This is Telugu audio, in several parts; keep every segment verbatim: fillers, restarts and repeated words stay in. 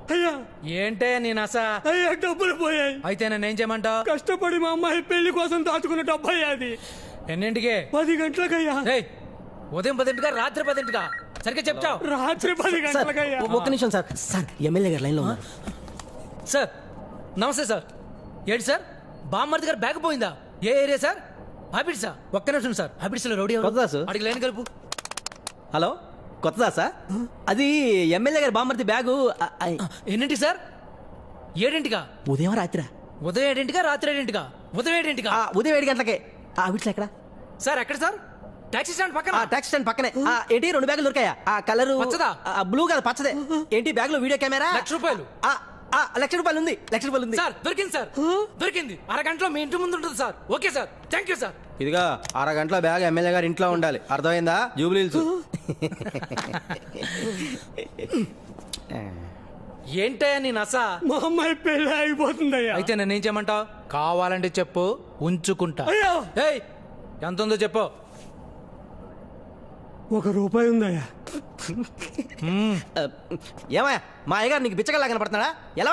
అయ్యా ఏంటే నీ నస? అయ్యా డబ్బులు పోయాయి. అయితే నన్ను ఏం చేయమంటావు? కష్టపడి మా అమ్మాయి పెళ్లి కోసం దాచుకున్న డబ్బు అయ్యా అది. ఎన్నింటికి? పది గంటలకయ్యా. ఉదయం పదింటిగా రాత్రి పదింటిగా? సరిగ్గా చెప్తావు. రాత్రి పది గంటలకయ్యా. ఒక్క నిమిషం సార్. సార్ ఎమ్మెల్యే గారు లైన్ లో ఉన్నారు. సార్ నమస్తే సార్. ఏంటి సార్ బామ్మర్ది గారు బ్యాగ్ పోయిందా? ఏ ఏరియా సార్? హ్యాబిట్సా? ఒక్క నిమిషం సార్. హ్యాబిట్స్ లో రౌడీ అడిగి లైన్ కలుపు. హలో కొత్తదా సార్? అది ఎమ్మెల్యే గారు బామ్మర్ది బ్యాగు. ఎన్నింటికి సార్? ఏడింటికా? ఉదయం రాత్రి. ఉదయం ఏడింటికా రాత్రి ఏడింటికా? ఉదయం ఏడింటికా? ఉదయం ఏడు గంటలకే. హ్యాబిట్స్ ఎక్కడ సార్? ఎక్కడ సార్? టాక్సీ స్టాండ్ పక్కన. టాక్సీ స్టాండ్ పక్కనే. ఏంటి రెండు బ్యాగులు దొరికాయా? ఆ కలర్ పచ్చదా? బ్లూ కాదు పచ్చదే. ఏంటి బ్యాగ్ లో వీడియో కెమెరా? లక్ష రూపాయలు. లక్ష రూపాయలు ఉంది. లక్ష రూపాయలు ఉంది సార్. దొరికింది సార్, దొరికింది. అరగంటలో మీ ఇంటి ముందు ఉంటుంది sir. Okay sir, thank you sir. ఇదిగా అరగంటలో బ్యాగ్ ఎమ్మెల్యే గారు ఇంట్లో ఉండాలి, అర్థమైందా? జూబ్లీ హిల్స్. ఏంటయ్యా నీ నస? మా అమ్మాయి పెళ్లి అయిపోతుందయ్యా. అయితే నన్ను ఏం చేయమంటావు? కావాలంటే చెప్పు, ఉంచుకుంటా. ఏయ్ ఎంత ఉందో చెప్పు. ఒక రూపాయి ఉందయ్యా. ఏమయ్యా మా అయ్యగారు నీకు బిచ్చగల్లా కనపడుతున్నాడా? ఎలా?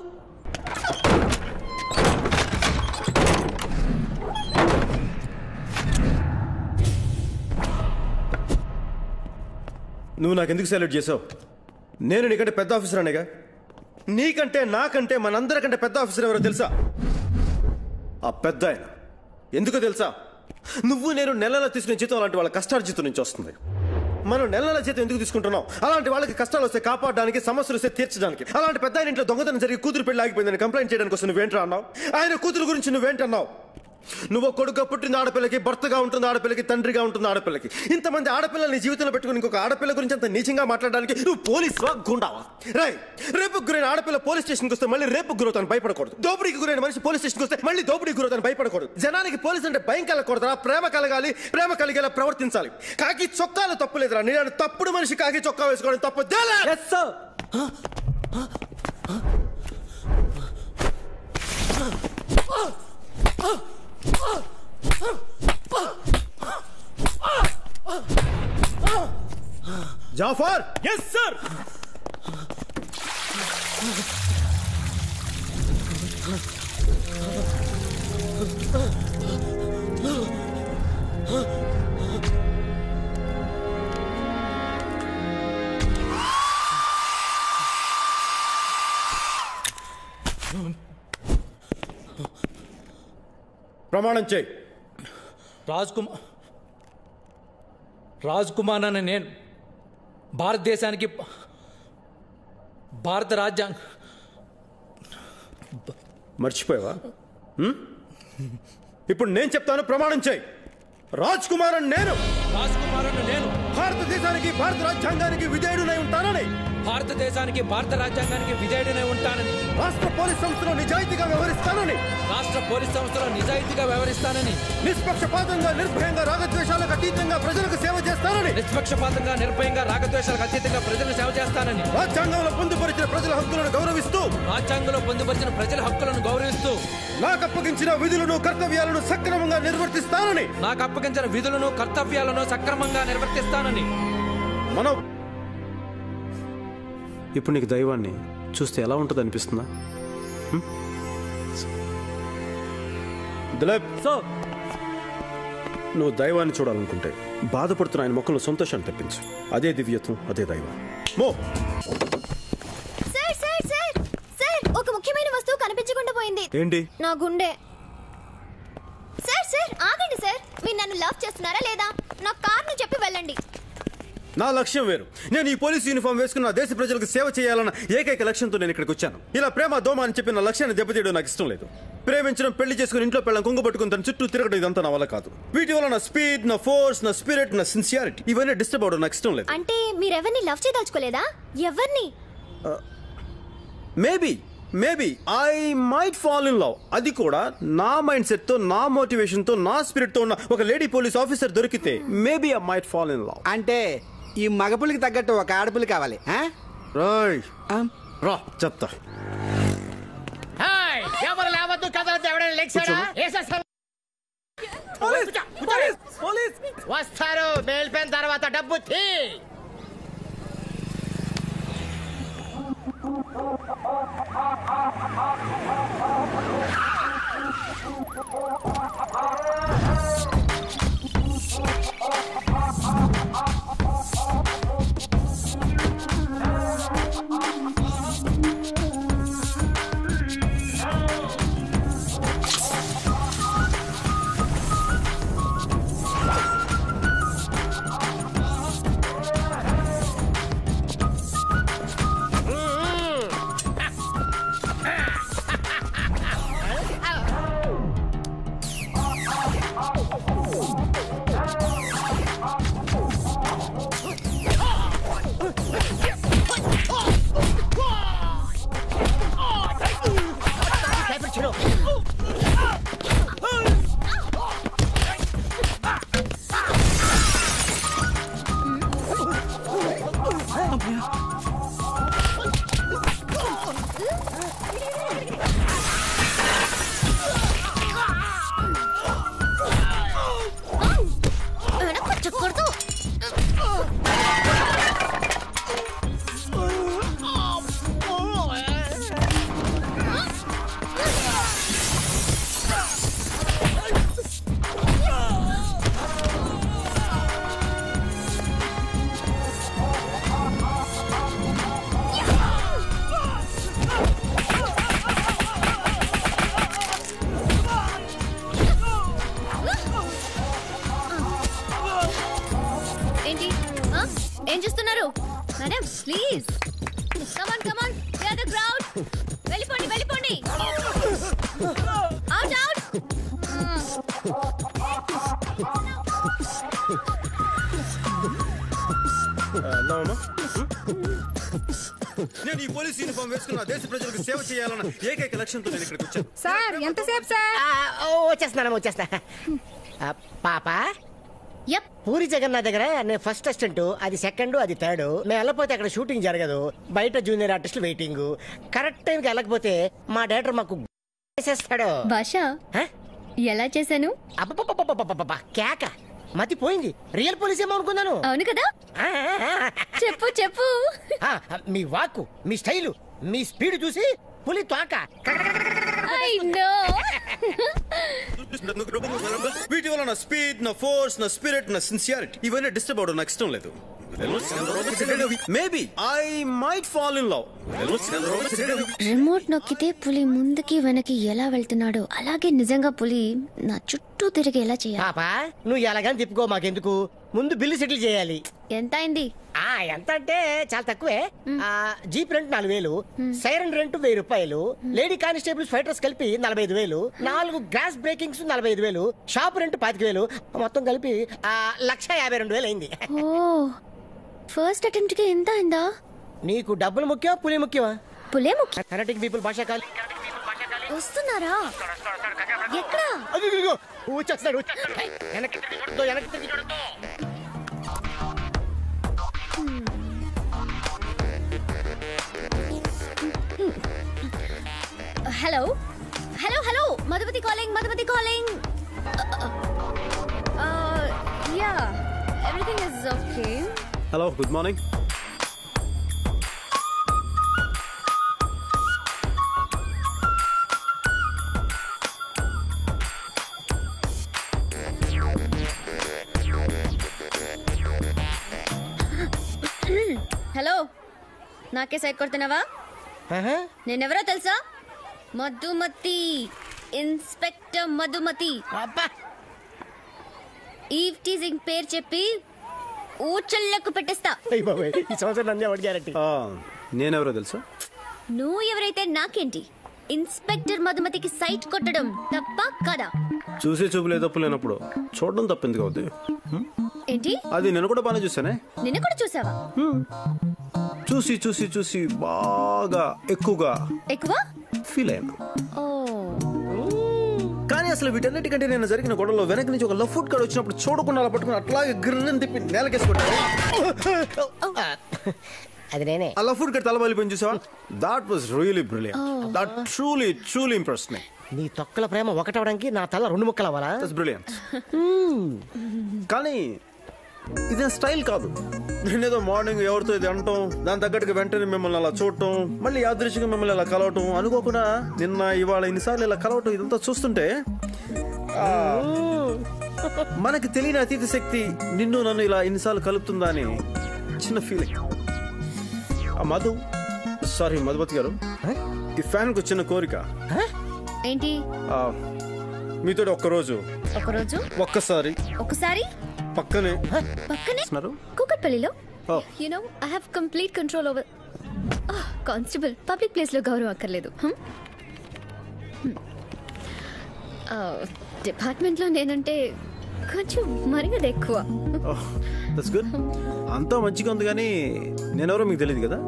నువ్వు నాకెందుకు సెలెక్ట్ చేసావు? నేను నీకంటే పెద్ద ఆఫీసర్ అనేగా. నీకంటే నాకంటే మనందరికంటే పెద్ద ఆఫీసర్ ఎవరో తెలుసా? ఆ పెద్ద ఆయన. ఎందుకో తెలుసా? నువ్వు నేను నెల నెల తీసుకునే జీతం అలాంటి వాళ్ళ కష్టార్జితం నుంచి వస్తుంది. మనం నెల నెల జీతం ఎందుకు తీసుకుంటున్నాం? అలాంటి వాళ్ళకి కష్టాలు వస్తే కాపాడడానికి, సమస్యలు వస్తే తీర్చడానికి. అలాంటి పెద్ద ఆయన ఇంట్లో దొంగతనం జరిగి కూతురు పెళ్లి ఆగిపోయిందని కంప్లైంట్ చేయడానికి వస్తే నువ్వేంట్రా అన్నావు? ఆయన కూతురు గురించి నువ్వేంటన్నావు? నువ్వు కొడుకు పుట్టిన ఆడపిల్లకి భర్తగా ఉంటుంది, ఆడపిల్లకి తండ్రిగా ఉంటుంది ఆడపిల్లకి. ఇంతమంది ఆడపిల్లల్ని జీవితంలో పెట్టుకుని ఇంకొక ఆడపిల్ల గురించి అంత నీచంగా మాట్లాడడానికి నువ్వు పోలీసువా గుండావా? రై రేపు గురైన ఆడపిల్ల పోలీస్ స్టేషన్కి వస్తే మళ్ళీ రేపు గురవుతాను భయపడకూడదు. దోపిడీకి గురైన మనిషి పోలీస్ స్టేషన్కి వస్తే మళ్ళీ దోపిడీకి గురవుతాను భయపడకూడదు. జనానికి పోలీస్ అంటే భయం కలగకూడదురా, ప్రేమ కలగాలి, ప్రేమ కలిగేలా ప్రవర్తించాలి. కాకి చొక్కాలు తప్పు లేదురా. నేను తప్పుడు మనిషి కాకి చొక్కా వేసుకోవడం తప్పు. జాఫర్. Yes sir. ప్రమాణం చేయి. రాజ్ కుమార్ రాజ్ కుమార్ అనే నేను భారతదేశానికి, భారత రాజ్యాంగ మర్చిపోయావా? ఇప్పుడు నేను చెప్తాను, ప్రమాణం చేయి. రాజ్ కుమార్ అని నేను రాజ్ కుమార్ అని నేను భారతదేశానికి, భారత రాజ్యాంగానికి విధేయుడునై ఉంటానని భారతదేశానికి, భారత రాజ్యాంగానికి విధేయుడినై ఉంటానని రాష్ట్ర పోలీస్ సంస్థలో నిజాయితీగా వ్యవహరిస్తానని రాష్ట్ర పోలీస్ సంస్థలో నిజాయితీగా వ్యవహరిస్తానని నిష్పక్షపాతంగా, నిర్భయంగా, రాగద్వేషాలకు అతీతంగా ప్రజలకు సేవ చేస్తానని నిష్పక్షపాతంగా, నిర్భయంగా, రాగద్వేషాలకు అతీతంగా ప్రజలకు సేవ చేస్తానని రాజ్యాంగంలో పొందుపరిచిన ప్రజల హక్కులను గౌరవిస్తూ రాజ్యాంగంలో పొందుపరిచిన ప్రజల హక్కులను గౌరవిస్తూ నాకు అప్పగించిన విధులను, కర్తవ్యాలను సక్రమంగా నిర్వర్తిస్తానని నాకు అప్పగించిన విధులను, కర్తవ్యాలను సక్రమంగా నిర్వర్తిస్తానని. మనం ఇప్పుడు నీకు దైవాన్ని చూస్తే ఎలా ఉంటుంది అనిపిస్తుందా? దిలీప్, నువ్వు దైవాన్ని చూడాలనుకుంటే బాధపడుతున్న ఆయన మొక్కలు సంతోషాన్ని తెప్పించు. అదే దివ్యత్వం, అదే దైవం. మో సార్ సార్ సార్ సార్ ఒక ముఖ్యమైన వస్తువు కనిపించకుండా పోయింది. ఏంటి? నా గుండె. సార్ సార్ ఆగండి సార్. మీరు నన్ను లవ్ చేస్తున్నారా లేదా? నా కారణం చెప్పి వెళ్ళండి. నా లక్ష్యం వేరు. నేను ఈ పోలీస్ యూనిఫామ్ వేసుకున్న దేశ ప్రజలకు సేవ చేయాలన్న ఏకైక లక్ష్యంతో నేను ఇక్కడికి వచ్చాను. ఇలా ప్రేమ దోమ అని చెప్పి నా లక్ష్యాన్ని దెబ్బతీయడం నాకు ఇష్టం లేదు. ప్రేమించడం, పెళ్లి చేసుకుని ఇంట్లో పెళ్ళం కుంగు పట్టుకుని తన చుట్టూ తిరగడం ఇదంతా నా వల్ల కాదు. వీటి వల్ల నా స్పీడ్, నా ఫోర్స్, నా స్పిరిట్, నా సిన్సియారిటీ ఇవన్నీ డిస్టర్బ్ అవడం నాకు ఇష్టం లేదు. అంటే మీరెవరిని లవ్ చేయదలుచుకోలేదా? ఎవరిని? Maybe maybe I might fall in love. అది కూడా నా మైండ్ సెట్ తో, నా మోటివేషన్ తో, నా స్పిరిట్ తో ఉన్న ఒక లేడీ పోలీస్ ఆఫీసర్ దొరికితే maybe I might fall in love. అంటే ఈ మగపులికి తగ్గట్టు ఒక ఆడపులి కావాలి. రా చెప్తా. ఎవరు లేవద్దు, కదలద్దు. ఎవరైనా లెక్చారా? వస్తారు. మేల్పోయిన తర్వాత డబ్బు తీ. come on. The other crowd. వెళ్ళిపోండి వెళ్ళిపోండి. Out out. నేను ఈ పోలీస్ యూనిఫామ్ వేసుకున్న దేశ ప్రజలకు సేవ చేయాలన్న ఏకైక లక్ష్యంతో నేను ఇక్కడికి వచ్చాను. సార్ ఎంతసేపు సార్? వచ్చేస్తున్నాను వచ్చేస్తా. ఆ, పాప యప్. పూరి జగన్నాథ్ దగ్గర నేను ఫస్ట్ అసిస్టెంట్, అది సెకండ్, అది థర్డ్. మేము వెళ్ళకపోతే అక్కడ షూటింగ్ జరగదు, బయట జూనియర్ ఆర్టిస్టులు వెయిటింగ్. కరెక్ట్ టైంకి వెళ్ళకపోతే మా డైరెక్టర్ మాకు చేసేస్తాడు. భాష ఎలా చేశాను? అబ్బబ్బబ్బబ్బబ్బబ్బబ్బ, కేక మతి పోయింది. రియల్ పోలీస్ ఏమో అనుకున్నాను. అవును కదా. ఆ, ఆ, ఆ. చెప్పు చెప్పు. ఆ, మీ వాక్కు, మీ స్టైలు, మీ స్పీడ్ చూసి పులి తోక. I know. వీటి వల్ల నా స్పీడ్, నా ఫోర్స్, నా స్పిరిట్, నా సిన్సియారిటీ ఇవన్నీ డిస్టర్బ్ అవడం నాకు ఇష్టం లేదు. Maybe I might fall in love. Remote నొక్కితే పులి ముందుకి వెనక్కి ఎలా వెళ్తున్నాడో అలాగే నిజంగా పులి నా చుట్టూ తిరిగి ఎలా చేయాలి? పాప నువ్వు ఎలాగని తిప్పుకో, మాకెందుకు. ముందు బిల్లు సెటిల్ చేయాలి. ఎంత అయింది? ఆ ఎంత అంటే చాలా తక్కువే. ఆ జీప్ రెంట్ నాలుగు వేలు, సైరన్ రెంట్ వెయ్యి రూపాయలు, లేడీ కానిస్టేబుల్స్ ఫైటర్స్ కలిపి నలభై ఐదు వేలు, నాలుగు గ్రాస్ బ్రేకింగ్స్ నలభై ఐదు వేలు, షాప్ రెంట్ పాతిక వేలు, మొత్తం కలిపి ఆ లక్ష యాభై రెండు వేలు అయింది. ఓ ఫస్ట్ అటెంప్ట్ కి ఎంత అయిందా? నీకు డబ్బులు ముఖ్యమా పులి ముఖ్యమా? పులే ముఖ్యం. కనెక్టింగ్ పీపుల్ భాష కాలి వస్తున్నారా? ఎక్కడ? వచ్చేస్తున్నాడు. వెనక్కి తిరిగి చూడొద్దు, వెనక్కి తిరిగి చూడొద్దు. Hello hello hello Madhumati calling, Madhumati calling. Yeah everything is okay. Hello, good morning. Hello, నాకే సైడ్ కొడుతున్నావా? నేనెవరో తెలుసా? Madhumati, inspector Madhumati. Eve teasing పేరు చెప్పి ఊచల్లకు పెట్టేస్తా. ఈ సంవత్సరం నన్ను ఎవరు గ్యారెంటీ? నేనెవరో తెలుసా? నువ్వు ఎవరైతే నాకేంటి? ఇన్స్పెక్టర్ మధుమతికి సైట్ కొట్టడం తప్ప కదా? చూసే చూపులే తప్పు లేనప్పుడు చూడడం తప్పింది అవుతుంది. ఏంటి? అది నేను కూడా బాగానే చూసానే. నిన్ను కూడా చూసావా? చూసి చూసి చూసి బాగా ఎక్కువగా ఎక్కువ ఫీల్ అయ్యాను. ఓ కానీ అసలు వీటన్నిటికంటే నేను జరిగిన గొడవలో వెనక నుంచి ఒక లవ్ ఫుడ్ కార్డ్ వచ్చినప్పుడు చూడకుండా అలా పట్టుకుని అట్లాగే గిర్రని తిప్పి నేలకేసుకుంటాను. అది నేనే. ఆ లవ్ ఫుడ్ కార్డ్ తల బలిపోయింది చూసావా? That was really brilliant. That truly truly impressed me. నీ తొక్కల ప్రేమ ఒకటవడానికి నా తల రెండు ముక్కలు అవ్వాలా? That's brilliant. కానీ ఇది స్టైల్ కాదు. నేనేదో మార్నింగ్ ఎవరితో ఇది అంటాం, దాని తగ్గట్టుగా వెంటనే మిమ్మల్ని అలా చూడటం, మళ్ళీ యాదృశ్యంగా మిమ్మల్ని ఇలా కలవటం, అనుకోకుండా నిన్న ఇవాళ ఇన్నిసార్లు ఇలా కలవటం, ఇదంతా చూస్తుంటే మనకి తెలియని అతీత శక్తి నిన్ను నన్ను ఇలా ఇన్నిసార్లు కలుపుతుందా అని చిన్న ఫీలింగ్. మధు సారీ మధుమతి గారు, ఈ ఫ్యాన్ కు చిన్న కోరిక. ఏంటి? మీతో ఒక్కరోజు ఒకరోజు ఒక్కసారి ఒకసారి పక్కనే పక్కనే కూకట్పల్లిలో you know I have complete control over. Constable, public place లో గౌరవం అక్కర్లేదు. డిపార్ట్మెంట్ లో నేనంటే కొంచెం మరింగది ఎక్కువ. That's good. అంతా మంచిగా ఉంది, కానీ నేనెవరో మీకు తెలియదు కదా?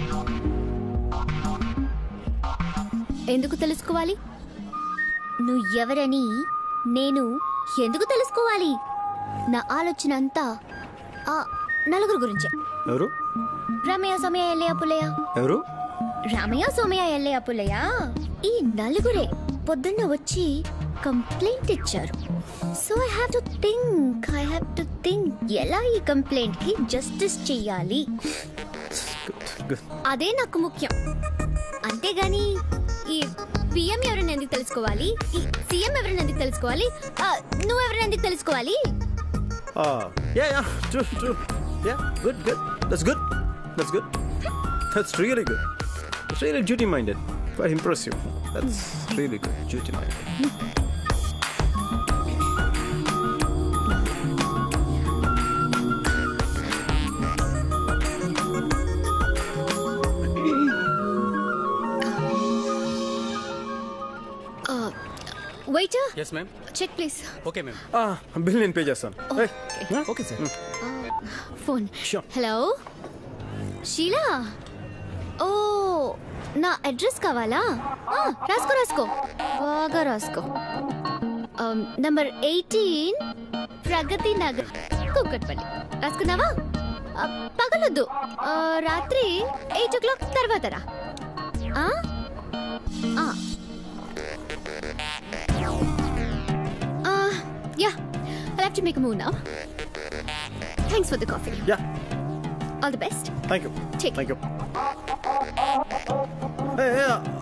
ఎందుకు తెలుసుకోవాలి? నువ్వు ఎవరని నేను ఎందుకు తెలుసుకోవాలి? నా ఆలోచన అంతా ఆ నలుగురు గురించే. ఎవరు? రామయ్య, సోమయ్య, ఎల్లయ్య, పుల్లయ్య. ఎవరు? రామయ్య, సోమయ్య, ఎల్లయ్య, పుల్లయ్య ఈ నలుగురే పొద్దున్న వచ్చి కంప్లైంట్ ఇచ్చారు. So I have to think I have to think ఎలా ఈ కంప్లైంట్ కి జస్టిస్ చెయ్యాలి, అదే నాకు ముఖ్యం. అంతేగాని ఈ పిఎం ఎవరైనా ఎందుకు తెలుసుకోవాలి, ఈ సీఎం ఎవరైనా ఎందుకు తెలుసుకోవాలి, నువ్వు ఎవరైనా ఎందుకు తెలుసుకోవాలి? Yeah yeah true true yeah good good that's good that's good that's really good. It's really duty minded. Very impressive. That's really good. Duty minded. Waiter yes ma'am check please. Okay ma'am. Bill నేను పే చేస్తాను. ఏయ్, okay sir. Phone. Sure. Hello Sheela. ఓ నా అడ్రస్ కావాలా? ఆ, రాసుకో రాసుకో బాగా రాసుకో. Number eighteen Pragathi Nagar Kukatpally. రాసుకున్నావా? ఆ, పగలొద్దు, ఆ, రాత్రి ఎయిట్ ఓ క్లాక్ తర్వాత రా. ఆ? ఆ. Uh, yeah, I'll have to make a move now. Thanks for the coffee. Yeah All the best. Thank you Take thank you